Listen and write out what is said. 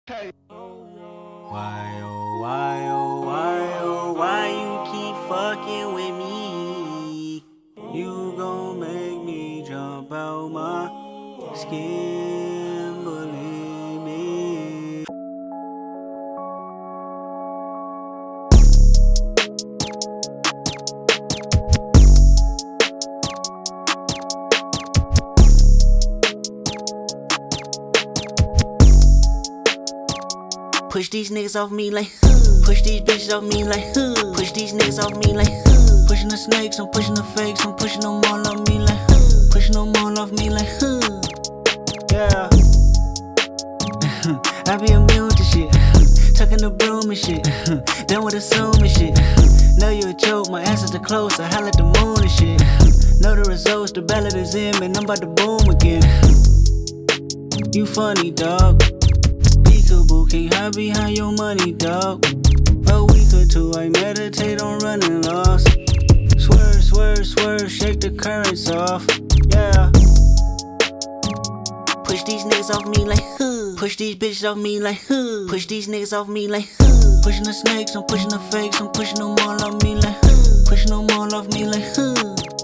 Why, oh, why, oh, why, oh, why you keep fucking with me? You gon' make me jump out my skin, believe me. Push these niggas off me like push these bitches off me like push these niggas off me like pushing the snakes, I'm pushing the fakes, I'm pushing them all off me like pushing them all off me like yeah. I be immune to shit, tucking the broom and shit, done with assuming shit. Know you a joke, my answers the close, I holla at the moon and shit. Know the results, the ballot is in, man, I'm about to boom again. You funny, dog. Peekaboo, can't hide behind your money, dog. A week or two, I meditate on running lost. Swerve, swerve, swerve, shake the currents off. Yeah. Push these niggas off me like push these bitches off me like push these niggas off me like pushing the snakes, I'm pushing the fakes, I'm pushing them all off me like pushing them all off me like